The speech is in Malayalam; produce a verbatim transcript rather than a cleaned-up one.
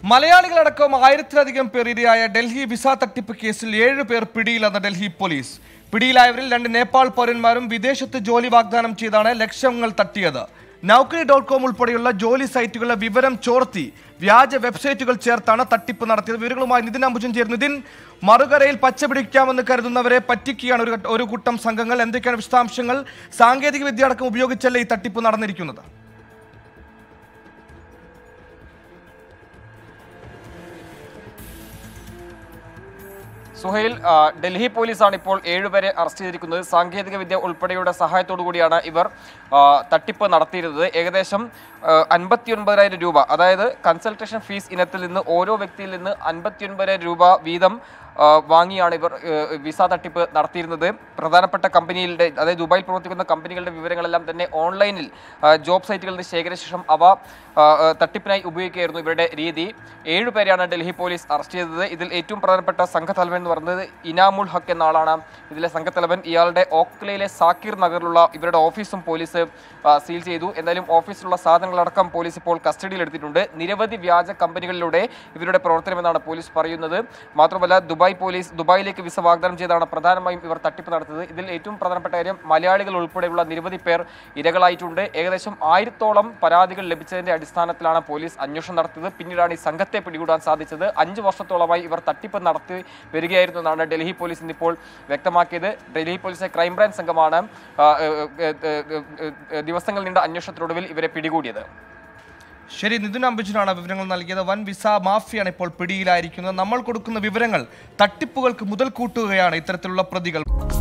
മലയാളികളടക്കം ആയിരത്തിലധികം പേർ ഇരയായ ഡൽഹി വിസ തട്ടിപ്പ് കേസിൽ ഏഴ് പേർ പിടിയിലെന്ന് ഡൽഹി പോലീസ്. പിടിയിലായവരിൽ രണ്ട് നേപ്പാൾ പൗരന്മാരും വിദേശത്ത് ജോലി വാഗ്ദാനം ചെയ്താണ് ലക്ഷങ്ങൾ തട്ടിയത്. നൗകരി ഡോട്ട് കോം ഉൾപ്പെടെയുള്ള ജോലി സൈറ്റുകളുടെ വിവരം ചോർത്തി വ്യാജ വെബ്സൈറ്റുകൾ ചേർത്താണ് തട്ടിപ്പ് നടത്തിയത്. വിവരങ്ങളുമായി നിതിൻ അംബുജൻ ചേർന്നു. നിതിൻ, മറുകരയിൽ പച്ചപിടിക്കാമെന്ന് കരുതുന്നവരെ പറ്റിക്കുകയാണ് ഒരു ഒരു കൂട്ടം സംഘങ്ങൾ. എന്തൊക്കെയാണ് വിശദാംശങ്ങൾ? സാങ്കേതിക വിദ്യ അടക്കം ഉപയോഗിച്ചല്ലേ ഈ തട്ടിപ്പ് നടന്നിരിക്കുന്നത്? സുഹൈൽ, ഡൽഹി പോലീസാണ് ഇപ്പോൾ ഏഴുപേരെ അറസ്റ്റ് ചെയ്തിരിക്കുന്നത്. സാങ്കേതിക വിദ്യ ഉൾപ്പെടെയുടെ സഹായത്തോടു കൂടിയാണ് ഇവർ തട്ടിപ്പ് നടത്തിയിരുന്നത്. ഏകദേശം അൻപത്തി ഒൻപതിനായിരം രൂപ, അതായത് കൺസൾട്ടേഷൻ ഫീസ് ഇനത്തിൽ നിന്ന് ഓരോ വ്യക്തിയിൽ നിന്ന് അൻപത്തി ഒൻപതിനായിരം രൂപ വീതം വാങ്ങിയാണ് ഇവർ വിസ തട്ടിപ്പ് നടത്തിയിരുന്നത്. പ്രധാനപ്പെട്ട കമ്പനികളുടെ, അതായത് ദുബായിൽ പ്രവർത്തിക്കുന്ന കമ്പനികളുടെ വിവരങ്ങളെല്ലാം തന്നെ ഓൺലൈനിൽ ജോബ് സൈറ്റുകളിൽ നിന്ന് ശേഖരിച്ച ശേഷം അവ തട്ടിപ്പിനായി ഉപയോഗിക്കുകയായിരുന്നു ഇവരുടെ രീതി. ഏഴുപേരെയാണ് ഡൽഹി പോലീസ് അറസ്റ്റ് ചെയ്തത്. ഇതിൽ ഏറ്റവും പ്രധാനപ്പെട്ട സംഘത്തലവൻ എന്ന് പറയുന്നത് ഇനാമുൽ ഹക്ക് എന്ന ആളാണ് ഇതിലെ സംഘത്തലവൻ. ഇയാളുടെ ഓക്ലയിലെ സാക്കിർ നഗറിലുള്ള ഇവരുടെ ഓഫീസും പോലീസ് സീൽ ചെയ്തു. എന്തായാലും ഓഫീസിലുള്ള സാധനങ്ങളടക്കം പോലീസ് ഇപ്പോൾ കസ്റ്റഡിയിൽ എടുത്തിട്ടുണ്ട്. നിരവധി വ്യാജ കമ്പനികളിലൂടെ ഇവരുടെ പ്രവർത്തനമെന്നാണ് പോലീസ് പറയുന്നത്. മാത്രമല്ല ദുബായ് പോലീസ് ദുബായിലേക്ക് വിസ വാഗ്ദാനം ചെയ്താണ് പ്രധാനമായും ഇവർ തട്ടിപ്പ് നടത്തിയത്. ഇതിൽ ഏറ്റവും പ്രധാനപ്പെട്ട കാര്യം, മലയാളികൾ ഉൾപ്പെടെയുള്ള നിരവധി പേർ ഇരകളായിട്ടുണ്ട്. ഏകദേശം ആയിരത്തോളം പരാതികൾ ലഭിച്ചതിന്റെ അടിസ്ഥാനത്തിലാണ് പോലീസ് അന്വേഷണം നടത്തിയത്. പിന്നീടാണ് ഈ സംഘത്തെ പിടികൂടാൻ സാധിച്ചത്. അഞ്ച് വർഷത്തോളമായി ഇവർ തട്ടിപ്പ് നടത്തി വരികയായിരുന്നു എന്നാണ് ഡൽഹി പോലീസ് ഇന്നിപ്പോൾ വ്യക്തമാക്കിയത്. ഡൽഹി പോലീസിലെ ക്രൈംബ്രാഞ്ച് സംഘമാണ് ദിവസങ്ങൾ നീണ്ട അന്വേഷണത്തിനൊടുവിൽ ഇവരെ പിടികൂടിയത്. ശരി, നിതിൻ അംബുജനാണ് വിവരങ്ങൾ നൽകിയത്. വൻ വിസ മാഫിയാണ് ഇപ്പോൾ പിടിയിലായിരിക്കുന്നത്. നമ്മൾ കൊടുക്കുന്ന വിവരങ്ങൾ തട്ടിപ്പുകൾക്ക് മുതൽ കൂട്ടുകയാണ് ഇത്തരത്തിലുള്ള പ്രതികൾ.